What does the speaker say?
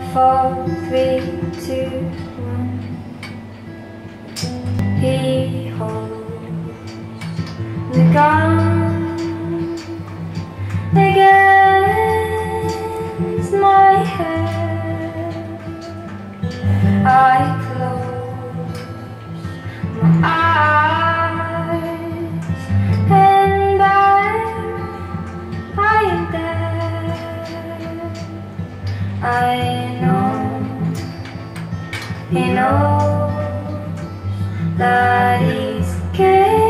4, 3, 2, 1. He holds the gun against my head. I close my eyes and I am dead. I know he knows that he's scared.